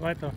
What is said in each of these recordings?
weiter.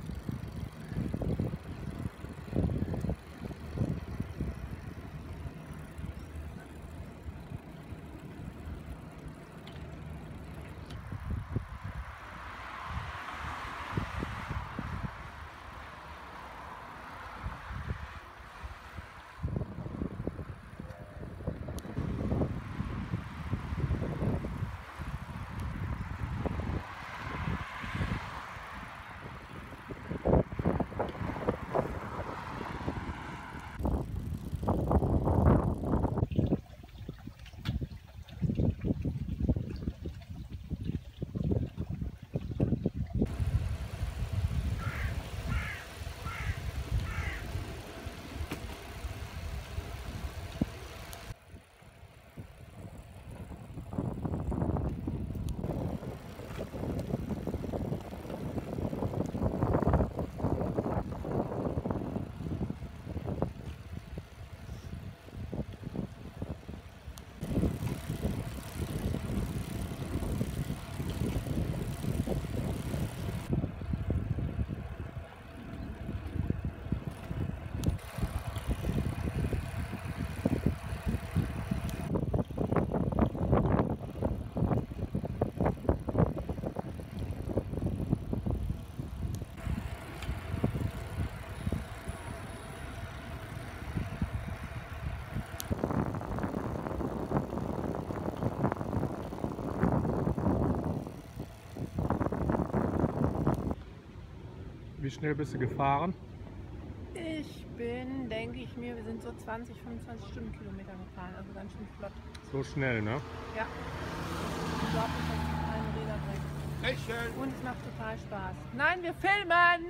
Wie schnell bist du gefahren? Ich bin, denke ich mir, wir sind so 20, 25 Stundenkilometer gefahren, also ganz schön flott. So schnell, ne? Ja. Ich glaube, ich habe keine Räder weg. Und es macht total Spaß. Nein, wir filmen!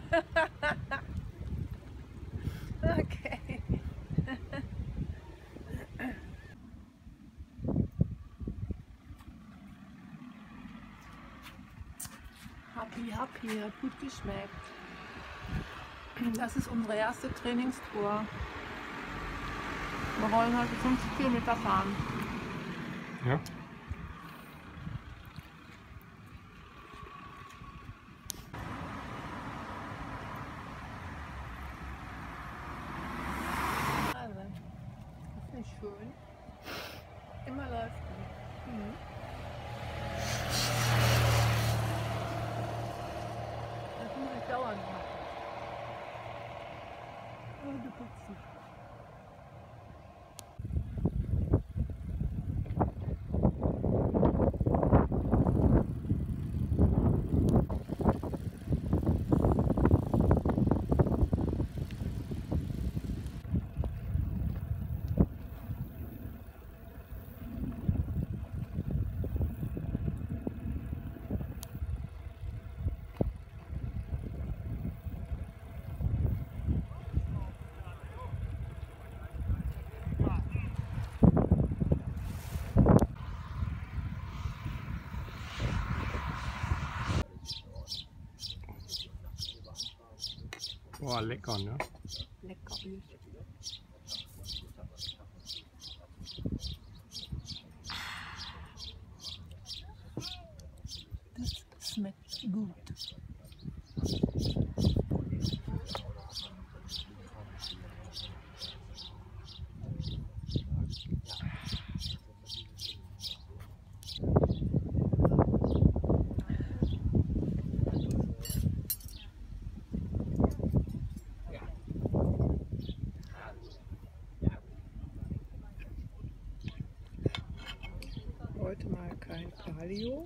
Okay. Happy, hat gut geschmeckt. Das ist unsere erste Trainingstour. Wir wollen heute 50 Kilometer fahren. Ja. Also, ist nicht schön. Immer läuft gut. Mhm. Das muss ich dauernd machen. Und putzen. Boah, lecker, ne? Lecker. Das schmeckt gut. Heute mal kein Paleo.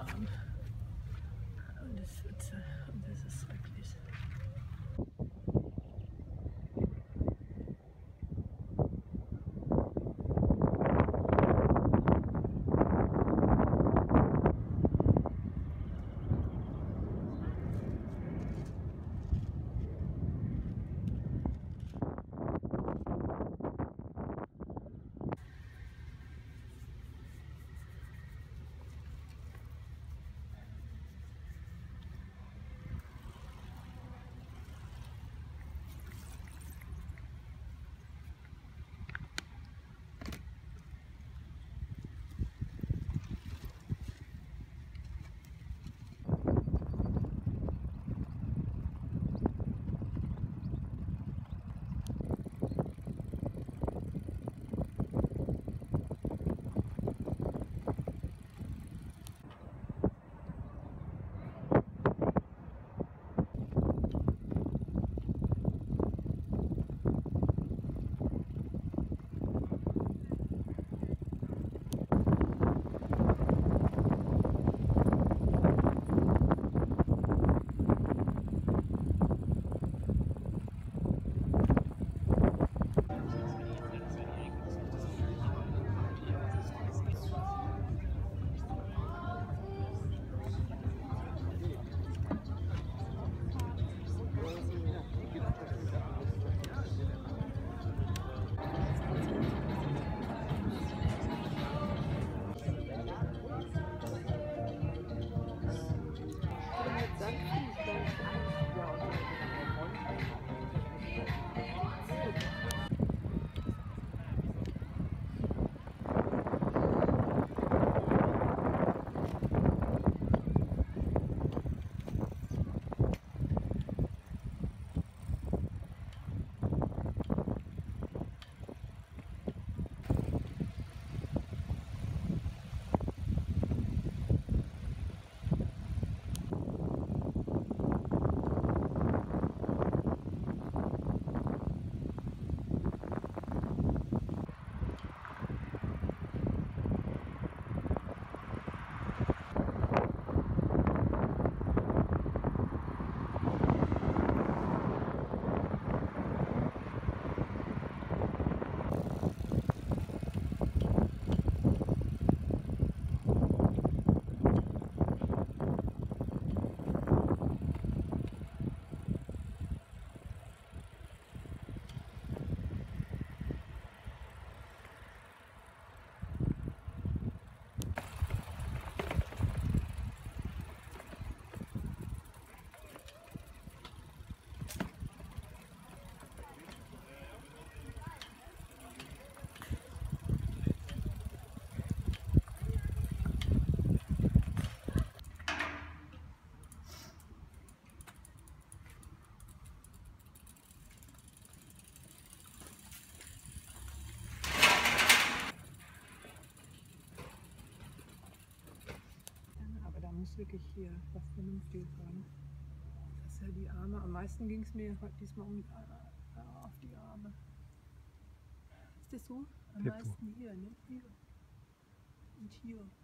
warm. Und es wird, und das ist schrecklich. Muss wirklich hier was Vernünftiges sein. Das ist ja die Arme. Am meisten ging es mir diesmal auf die Arme. Ist das so? Am meisten hier, ne? Hier. Und hier.